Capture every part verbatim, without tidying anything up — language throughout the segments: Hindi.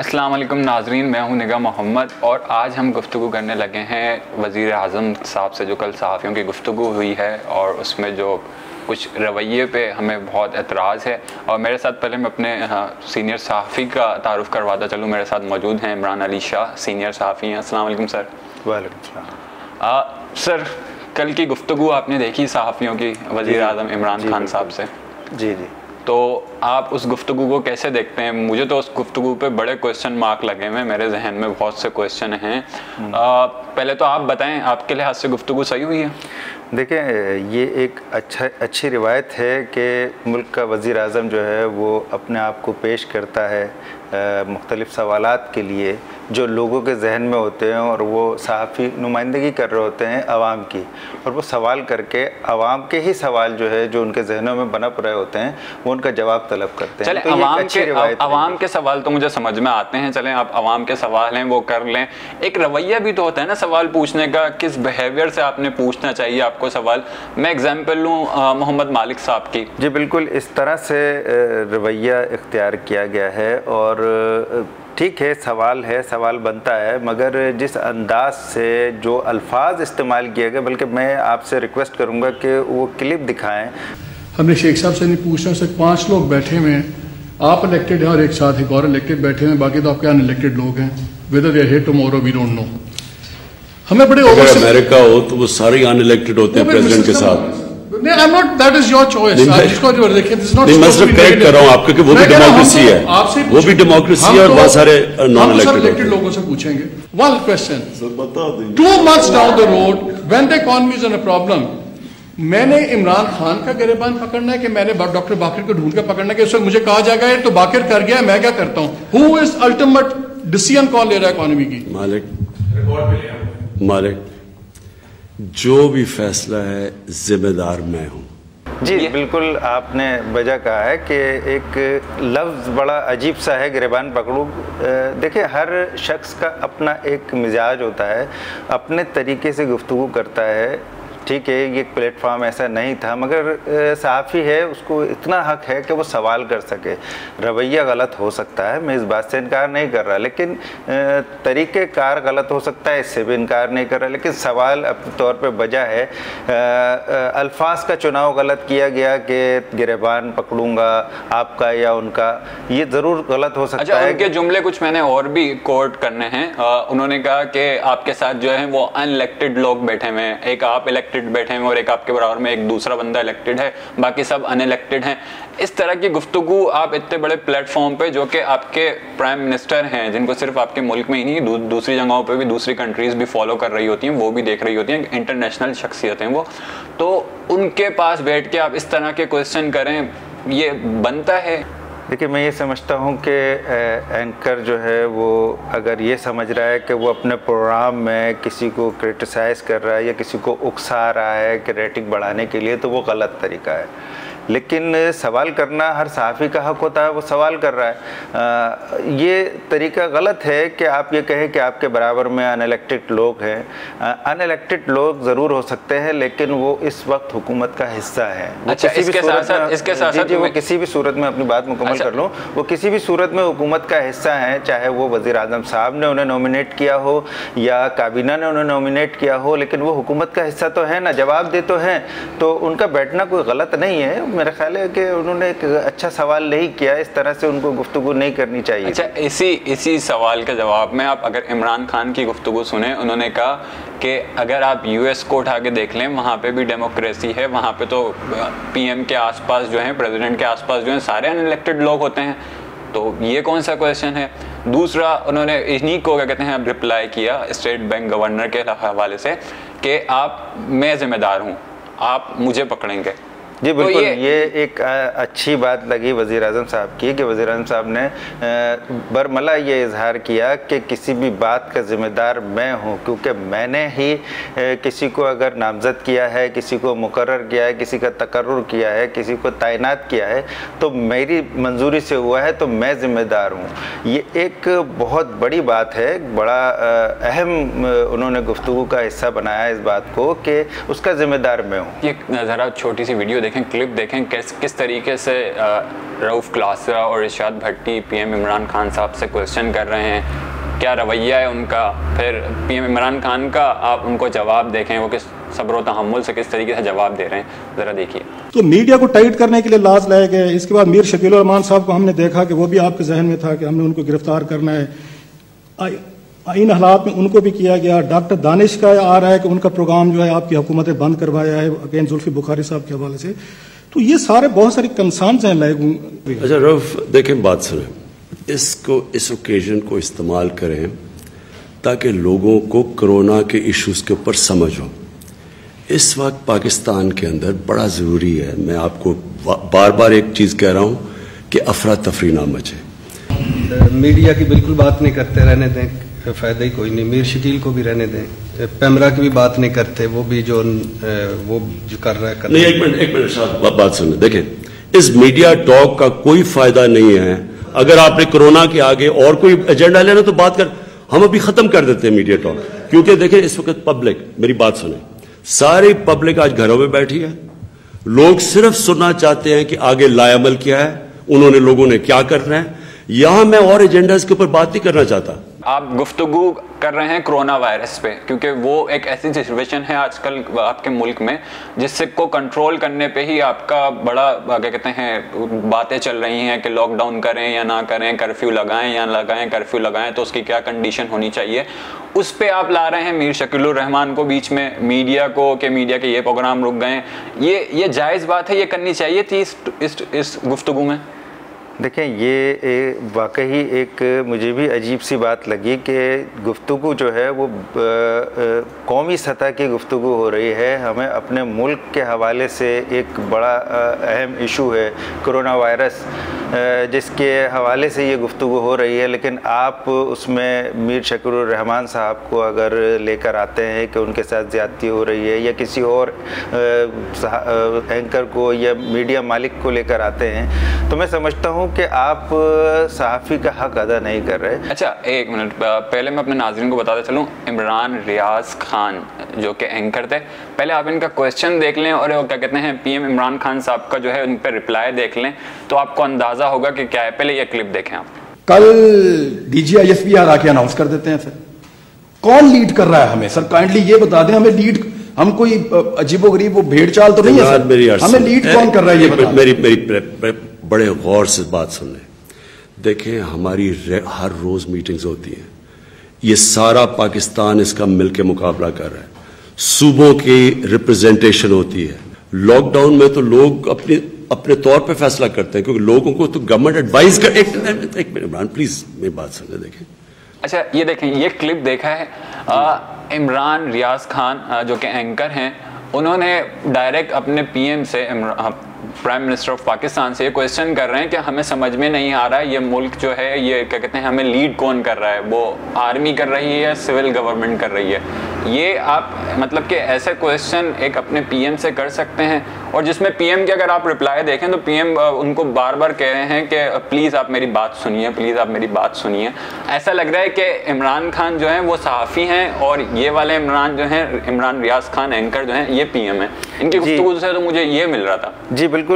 अस्सलाम वालेकुम नाजरीन, मैं हूं निगाह मोहम्मद और आज हम गुफ्तगू करने लगे हैं वज़ीर आज़म साहब से जो कल सहाफ़ियों की गुफ्तगू हुई है और उसमें जो कुछ रवैये पे हमें बहुत एतराज़ है। और मेरे साथ पहले मैं अपने सीनियर सहाफ़ी का तारुफ़ करवाता चलूँ। मेरे साथ मौजूद हैं इमरान अली शाह, सीनियर सहाफ़ी हैं। अस्सलाम वालेकुम सर। वालेकुम सलाम। सर, कल की गुफ्तगू आपने देखी सहाफ़ियों की वज़ीर आज़म इमरान खान साहब से? जी जी। तो आप उस गुफ्तगू को कैसे देखते हैं? मुझे तो उस गुफ्तगू पे बड़े क्वेश्चन मार्क लगे हुए, मेरे जहन में बहुत से क्वेश्चन हैं। आ, पहले तो आप बताएं, आपके लिहाज से गुफ्तगू सही हुई है? देखें, ये एक अच्छा अच्छी रिवायत है कि मुल्क का वज़ीर आज़म जो है वो अपने आप को पेश करता है मुख्तलिफ़ सवालात के लिए जो लोगों के जहन में होते हैं, और वो सहाफ़ी नुमाइंदगी कर रहे होते हैं आवाम की, और वो सवाल करके आवाम के ही सवाल जो है जो उनके जहनों में बना पड़े होते हैं वो उनका जवाब तलब करते हैं। चलें, तो आवाम के आवाम के सवाल तो मुझे समझ में आते हैं। चलें, आप आवाम के सवाल हैं वो कर लें। एक रवैया भी तो होता है ना सवाल पूछने का, किस बिहेवियर से आपने पूछना चाहिए आपको सवाल। मैं एग्जाम्पल लूँ मोहम्मद मालिक साहब की। जी बिल्कुल, इस तरह से रवैया इख्तियार किया गया है, और ठीक है, सवाल है, सवाल बनता है, मगर जिस अंदाज से जो अल्फाज इस्तेमाल किए गए, बल्कि मैं आपसे रिक्वेस्ट करूंगा कि वो क्लिप दिखाएं। हमने शेख साहब से नहीं पूछना, सिर्फ पांच लोग बैठे हुए हैं, आप इलेक्टेड हैं और एक साथ एक और इलेक्टेड बैठे हैं, बाकी तो आपके अनइलेक्टेड लोग हैं। Whether they are here tomorrow we don't know. हमें बड़े अगर अमेरिका हो तो वो सारे अनइलेक्टेड होते हैं प्रेसिडेंट के साथ। नहीं, I'm not, that is your choice. आप जिसको जो देखें, this is not. नहीं, मैं सिर्फ करेक्ट कर रहा हूँ आपको कि वो भी डेमोक्रेसी है, वो भी डेमोक्रेसी है और बहुत सारे नॉन इलेक्टेड लोगों से पूछेंगे। One question. Two months down the road, when the economy is in a problem, मैंने इमरान खान का गिरबान पकड़ना है कि मैंने डॉक्टर बाकिर को ढूंढ कर पकड़ना है कि उस वक्त मुझे कहा जाएगा ये तो बाकिर कर गया, मैं क्या करता हूँ? Who is ultimate डिसीजन कौन ले रहा है इकोनॉमी की? मालिक मालिक जो भी फैसला है जिम्मेदार मैं हूँ। जी बिल्कुल, आपने वजह कहा है कि एक लफ्ज़ बड़ा अजीब सा है, गिरबान पकड़ू। देखिए, हर शख्स का अपना एक मिजाज होता है, अपने तरीके से गुफ्तगू करता है। ठीक है, ये प्लेटफॉर्म ऐसा नहीं था, मगर सहाफ़ी है, उसको इतना हक है कि वो सवाल कर सके। रवैया गलत हो सकता है, मैं इस बात से इनकार नहीं कर रहा, लेकिन तरीक़े कार गलत हो सकता है, इससे भी इनकार नहीं कर रहा, लेकिन सवाल अपने तौर पे वजह है। अल्फाज का चुनाव गलत किया गया कि गिरबान पकड़ूंगा आपका या उनका, ये ज़रूर गलत हो सकता अच्छा, है। उनके जुमले कुछ मैंने और भी कोट करने हैं। उन्होंने कहा कि आपके साथ जो है वो अनइलेक्टेड लोग बैठे हुए हैं, एक आप इलेक्टेड बैठे हैं और एक आपके बराबर में एक दूसरा बंदा इलेक्टेड है, बाकी सब अनइलेक्टेड हैं। इस तरह की गुफ्तगू आप इतने बड़े प्लेटफॉर्म पे, जो कि आपके प्राइम मिनिस्टर हैं, जिनको सिर्फ आपके मुल्क में ही नहीं दू, दूसरी जगहों पे भी दूसरी कंट्रीज भी फॉलो कर रही होती हैं, वो भी देख रही होती हैं, इंटरनेशनल शख्सियत हैं वो, तो उनके पास बैठ के आप इस तरह के क्वेश्चन करें, ये बनता है? देखिए, मैं ये समझता हूँ कि एंकर जो है वो अगर ये समझ रहा है कि वो अपने प्रोग्राम में किसी को क्रिटिसाइज़ कर रहा है या किसी को उकसा रहा है कि रेटिंग बढ़ाने के लिए, तो वो गलत तरीका है। लेकिन सवाल करना हर सहाफ़ी का हक होता है, वो सवाल कर रहा है। आ, ये तरीका गलत है कि आप ये कहें कि आपके बराबर में अनइलेक्टेड लोग हैं। अनइलेक्टेड लोग ज़रूर हो सकते हैं, लेकिन वो इस वक्त हुकूमत का हिस्सा है। अच्छा, इसके साथ साथ इसके साथ साथ वो किसी भी सूरत में, अपनी बात मुकम्मल कर लूँ, वो किसी भी सूरत में हुकूमत का हिस्सा है, चाहे वो वज़ीर आज़म साहब ने उन्हें नॉमिनेट किया हो या काबीना ने उन्हें नॉमिनेट किया हो, लेकिन वो हुकूमत का हिस्सा तो है ना, जवाब दे तो हैं, तो उनका बैठना कोई गलत नहीं है। मेरा ख्याल है कि उन्होंने एक अच्छा सवाल नहीं किया, इस तरह से उनको गुफ्तगू नहीं करनी चाहिए। अच्छा, इसी इसी सवाल के जवाब में आप अगर इमरान खान की गुफ्तगू सुने, उन्होंने कहा कि अगर आप यूएस को उठा के देख लें, वहाँ पे भी डेमोक्रेसी है, वहाँ पे तो पीएम के आसपास जो है, प्रेसिडेंट के आसपास जो है, सारे अनइलेक्टेड लोग होते हैं, तो ये कौन सा क्वेश्चन है? दूसरा, उन्होंने इन्हीं को क्या कहते हैं रिप्लाई किया स्टेट बैंक गवर्नर के हवाले से कि आप, मैं जिम्मेदार हूँ, आप मुझे पकड़ेंगे। जी बिल्कुल, तो ये, ये एक अच्छी बात लगी वज़ीर आज़म साहब की कि वज़ीर आज़म साहब ने बरमला ये इजहार किया कि किसी भी बात का ज़िम्मेदार मैं हूँ, क्योंकि मैंने ही किसी को अगर नामज़द किया है, किसी को मुकर्रर किया है, किसी का तकर्रुर किया है, किसी को तैनात किया है, तो मेरी मंजूरी से हुआ है, तो मैं ज़िम्मेदार हूँ। ये एक बहुत बड़ी बात है, बड़ा अहम उन्होंने गुफ्तगू का हिस्सा बनाया इस बात को कि उसका ज़िम्मेदार मैं हूँ। ये ज़रा छोटी सी वीडियो देखें, क्लिप देखें, किस किस तरीके से रऊफ क्लासरा और इरशाद भट्टी पीएम इमरान खान साहब से क्वेश्चन कर रहे हैं, क्या रवैया है उनका, फिर पीएम इमरान खान का आप उनको जवाब देखें, वो किस सब्र व तहम्मुल से किस तरीके से जवाब दे रहे हैं, ज़रा देखिए। तो मीडिया को टाइट करने के लिए लाज लाए गए। इसके बाद मीर शकील रहमान साहब को हमने देखा कि वो भी आपके जहन में था कि हमने उनको गिरफ्तार करना है, इन हालात में उनको भी किया गया। डॉक्टर दानिश का आ रहा है कि उनका प्रोग्राम जो है आपकी हुकूमत ने बंद करवाया है अगेन जुल्फी बुखारी साहब के हवाले से। तो ये सारे बहुत सारे कंसर्न्स हैं लाइक। अच्छा रऊफ देखें, बात सुने, इसको इस ओकेजन को इस्तेमाल करें ताकि लोगों को कोरोना के इश्यूज के ऊपर समझ हो। इस वक्त पाकिस्तान के अंदर बड़ा ज़रूरी है, मैं आपको बार बार एक चीज़ कह रहा हूँ कि अफरा तफरी ना मचे। मीडिया की बिल्कुल बात नहीं करते, रहने दें, फ़ायदा ही कोई नहीं। मीर शकील को भी रहने दें, पैमरा की भी बात नहीं करते, वो भी जो वो जो कर रहा है। नहीं, एक मिनट एक मिनट साहब बात सुने। देखें, इस मीडिया टॉक का कोई फायदा नहीं है। अगर आपने कोरोना के आगे और कोई एजेंडा लेना तो बात कर, हम अभी खत्म कर देते हैं मीडिया टॉक, क्योंकि देखें इस वक्त पब्लिक, मेरी बात सुने, सारी पब्लिक आज घरों में बैठी है। लोग सिर्फ सुनना चाहते हैं कि आगे लायामल क्या है, उन्होंने लोगों ने क्या करना है। यहां मैं और एजेंडाज के ऊपर बात नहीं करना चाहता। आप गुफ्तगू कर रहे हैं कोरोना वायरस पे, क्योंकि वो एक ऐसी सिचुएशन है आजकल आपके मुल्क में जिससे को कंट्रोल करने पे ही आपका बड़ा क्या कहते हैं बातें चल रही हैं कि लॉकडाउन करें या ना करें, कर्फ्यू लगाएं या लगाएं, कर्फ्यू लगाएं तो उसकी क्या कंडीशन होनी चाहिए, उस पे आप ला रहे हैं मीर शकील रहमान को बीच में, मीडिया को, कि मीडिया के ये प्रोग्राम रुक गए। ये ये जायज़ बात है, ये करनी चाहिए थी इस इस, इस गुफ्तगू में। देखें, ये वाकई एक मुझे भी अजीब सी बात लगी कि गुफ्तगू जो है वो कौमी सतह की गुफ्तगू हो रही है। हमें अपने मुल्क के हवाले से एक बड़ा अहम इशू है कोरोना वायरस, जिसके हवाले से ये गुफ्तगू हो रही है, लेकिन आप उसमें मीर शकील रहमान साहब को अगर लेकर आते हैं कि उनके साथ ज़्यादती हो रही है, या किसी और एंकर को या मीडिया मालिक को लेकर आते हैं, तो मैं समझता हूँ कि आप सहाफ़ी का हक अदा नहीं कर रहे। अच्छा एक मिनट, पहले मैं अपने नाज़रीन को बताते चलूँ, इमरान रियाज खान जो कि एंकर थे, पहले आप इनका क्वेश्चन देख लें और क्या कहते हैं पीएम इमरान खान साहब का जो है उन पर रिप्लाई देख लें तो आपको अंदाज़ा होगा कि क्या है। पहले ये क्लिप देखें आप। कल डीजीआईएसपीआर आके अनाउंस कर देते हैं, फिर कौन लीड कर रहा है हमें? सर काइंडली ये बता दें हमें, लीड हम कोई अजीबोगरीब वो भेड़ चाल तो नहीं है सर, हमें लीड कौन कर रहा है ये बता। मेरी मेरी बड़े गौर से बात सुन लें। देखें, हमारी हर रोज मीटिंग्स होती हैं, ये सारा पाकिस्तान इसका मिलकर मुकाबला कर रहा है, सूबों की रिप्रेजेंटेशन होती है। लॉकडाउन में तो लोग अपने अपने तौर पे फैसला करते हैं, क्योंकि लोगों को तो गवर्नमेंट एडवाइस कर। एक मिनट इमरान प्लीज मेरी बात सुन लें। देखें, अच्छा ये देखें, ये क्लिप देखा है आ, इमरान रियाज खान आ, जो कि एंकर हैं, उन्होंने डायरेक्ट अपने पीएम से, प्राइम मिनिस्टर ऑफ पाकिस्तान से ये क्वेश्चन कर रहे हैं कि हमें समझ में नहीं आ रहा है ये मुल्क जो है ये क्या कहते हैं हमें लीड कौन कर रहा है, वो आर्मी कर रही है, सिविल गवर्नमेंट कर रही है। ये आप मतलब कि ऐसे क्वेश्चन एक अपने पीएम से कर सकते हैं, और जिसमें पीएम की अगर आप रिप्लाई देखें तो पीएम उनको बार बार कह रहे हैं कि प्लीज़ आप मेरी बात सुनिए, प्लीज़ आप मेरी बात सुनिए। ऐसा लग रहा है कि इमरान खान जो हैं वो सहाफ़ी हैं और ये वाले इमरान जो हैं, इमरान रियाज खान एंकर जो हैं, ये पीएम हैं। इनकी गुफ्तगू से तो मुझे ये मिल रहा था। जी बिल्कुल,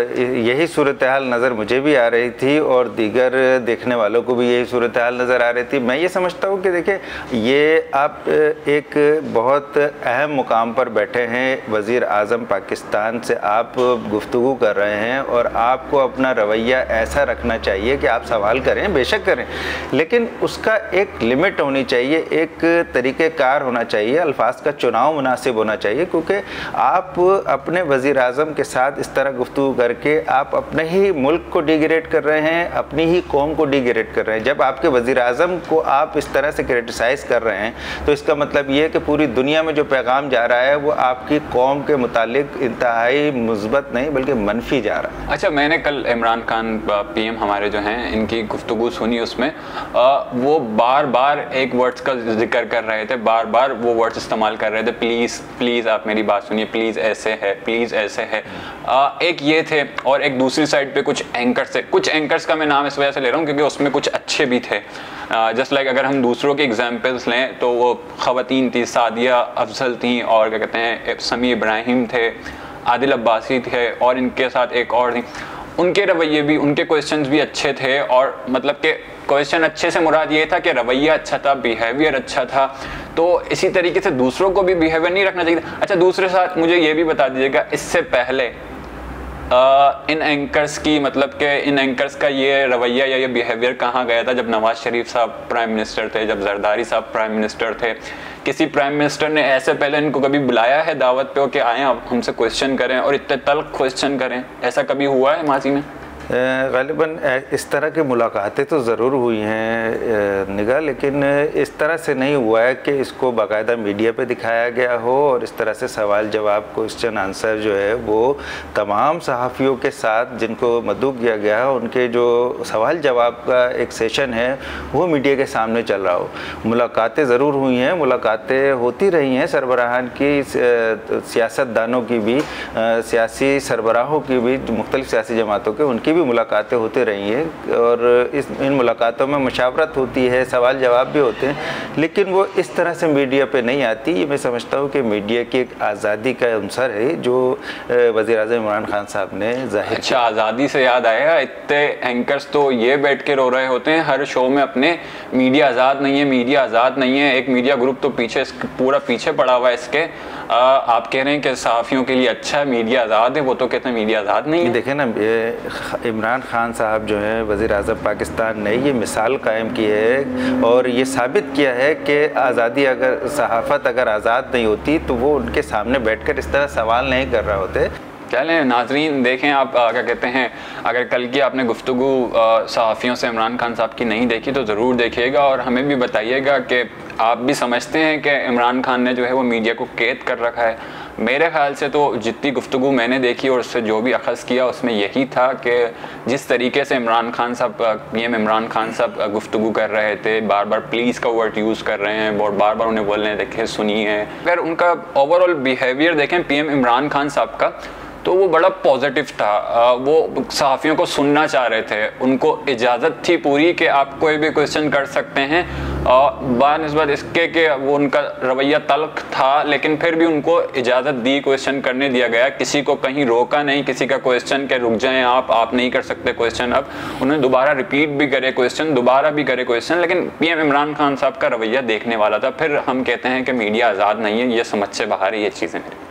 यही सूरत हाल नज़र मुझे भी आ रही थी और दीगर देखने वालों को भी यही सूरत हाल नज़र आ रही थी। मैं ये समझता हूँ कि देखिए, ये आप एक बहुत अहम मुकाम पर बैठे हैं, वज़ीर आज़म पाकिस्तान से आप गुफ्तगू कर रहे हैं, और आपको अपना रवैया ऐसा रखना चाहिए कि आप सवाल करें, बेशक करें, लेकिन उसका एक लिमिट होनी चाहिए, एक तरीक़ेकार होना चाहिए, अल्फाज का चुनाव मुनासिब होना चाहिए, क्योंकि आप अपने वज़ीर आज़म के साथ इस तरह गुफ्तगू करके आप अपने ही मुल्क को डिग्रेड कर रहे हैं, अपनी ही कौम को डिग्रेड कर रहे हैं। जब आपके वज़ीर आज़म को आप इस तरह से क्रिटिसाइज़ कर रहे हैं तो इसका मतलब ये है कि पूरी दुनिया में जो पैगाम जा रहा है वो आपकी कौम के मुतालिक इंतहाई मुस्बत नहीं बल्कि मनफी जा रहा है। अच्छा, मैंने कल इमरान खान पीएम हमारे जो हैं इनकी गुफ्तगू सुनी, उसमें आ, वो बार बार एक वर्ड्स का जिक्र कर रहे थे, बार बार वो वर्ड्स इस्तेमाल कर रहे थे, प्लीज़ प्लीज़ आप मेरी बात सुनिए, प्लीज़ ऐसे है, प्लीज़ ऐसे है। आ, एक ये थे, और एक दूसरी साइड पे कुछ एंकर्स थे। कुछ एंकर्स का मैं नाम इस वजह से ले रहा हूँ क्योंकि उसमें कुछ अच्छे भी थे। जस्ट लाइक like, अगर हम दूसरों के एग्जांपल्स लें तो वो ख़वातीन थी, सादिया अफजल थी, और क्या कहते हैं समी इब्राहिम थे, आदिल अब्बासी थे, और इनके साथ एक और थी। उनके रवैये भी, उनके क्वेश्चंस भी अच्छे थे, और मतलब कि क्वेश्चन अच्छे से मुराद ये था कि रवैया अच्छा था, बिहेवियर अच्छा था। तो इसी तरीके से दूसरों को भी बिहेवियर नहीं रखना चाहिए। अच्छा, दूसरे साथ मुझे ये भी बता दीजिएगा, इससे पहले आ, इन एंकर्स की, मतलब कि इन एंकर्स का ये रवैया या ये बिहेवियर कहाँ गया था जब नवाज शरीफ साहब प्राइम मिनिस्टर थे, जब जरदारी साहब प्राइम मिनिस्टर थे? किसी प्राइम मिनिस्टर ने ऐसे पहले इनको कभी बुलाया है दावत पे कि आए आप हमसे क्वेश्चन करें और इतने तल्ख क्वेश्चन करें? ऐसा कभी हुआ है माजी में? ग़ालिबन इस तरह की मुलाकातें तो ज़रूर हुई हैं निगाह, लेकिन इस तरह से नहीं हुआ है कि इसको बाकायदा मीडिया पे दिखाया गया हो और इस तरह से सवाल जवाब क्वेश्चन आंसर जो है वो तमाम सहाफ़ियों के साथ जिनको मदऊ किया गया है उनके जो सवाल जवाब का एक सेशन है वो मीडिया के सामने चल रहा हो। मुलाकातें ज़रूर हुई हैं, मुलाकातें होती रही हैं सरबराहान की, सियासतदानों की भी, सियासी सरबराहों की भी, मुख्तलिफ़ सियासी जमातों के, उनकी भी मुलाकातें होती रही हैं और इस इन मुलाकातों में मशावरत होती है, सवाल जवाब भी होते हैं, लेकिन वो इस तरह से मीडिया पे नहीं आती। ये मैं समझता हूँ कि मीडिया की एक आज़ादी का अंसर है जो वज़ीर-ए-आज़म इमरान खान साहब ने जाहिर। अच्छा, आज़ादी से याद आया, इतने एंकर्स तो ये बैठ के रो रहे होते हैं हर शो में अपने, मीडिया आज़ाद नहीं है, मीडिया आज़ाद नहीं है। एक मीडिया ग्रुप तो पीछे, पूरा पीछे पड़ा हुआ है इसके। आ, आप कह रहे हैं कि सहाफ़ियों के लिए अच्छा है, मीडिया आज़ाद है, वो तो कहते हैं मीडिया आज़ाद नहीं है। देखें ना, ये इमरान खान साहब जो हैं वज़ीर-ए-आज़म पाकिस्तान ने ये मिसाल कायम की है और ये साबित किया है कि आज़ादी, अगर सहाफ़त अगर आज़ाद नहीं होती तो वो उनके सामने बैठकर इस तरह सवाल नहीं कर रहे होते। चलें नाजरीन, देखें आप आ, क्या कहते हैं, अगर कल की आपने गुफ्तगू सहाफ़ियों से इमरान खान साहब की नहीं देखी तो ज़रूर देखिएगा और हमें भी बताइएगा कि आप भी समझते हैं कि इमरान खान ने जो है वो मीडिया को कैद कर रखा है। मेरे ख़्याल से तो जितनी गुफ्तगू मैंने देखी और उससे जो भी अख़ज़ किया उसमें यही था कि जिस तरीके से इमरान खान साहब, पीएम इमरान खान साहब गुफ्तगू कर रहे थे, बार बार प्लीज़ का वर्ड यूज़ कर रहे हैं और बार बार उन्हें बोल रहे हैं देखें सुनिए। अगर उनका ओवरऑल बिहेवियर देखें पीएम इमरान खान साहब का, तो वो बड़ा पॉजिटिव था। वो सहाफ़ियों को सुनना चाह रहे थे, उनको इजाज़त थी पूरी कि आप कोई भी क्वेश्चन कर सकते हैं। बानिस्बत इसके कि वो उनका रवैया तल्ख था, लेकिन फिर भी उनको इजाज़त दी, क्वेश्चन करने दिया गया, किसी को कहीं रोका नहीं, किसी का क्वेश्चन के रुक जाएं आप आप नहीं कर सकते क्वेश्चन। अब उन्होंने दोबारा रिपीट भी करे क्वेश्चन, दोबारा भी करे क्वेश्चन, लेकिन पीएम इमरान खान साहब का रवैया देखने वाला था। फिर हम कहते हैं कि मीडिया आज़ाद नहीं है, ये समझ से बाहर है ये चीज़ें।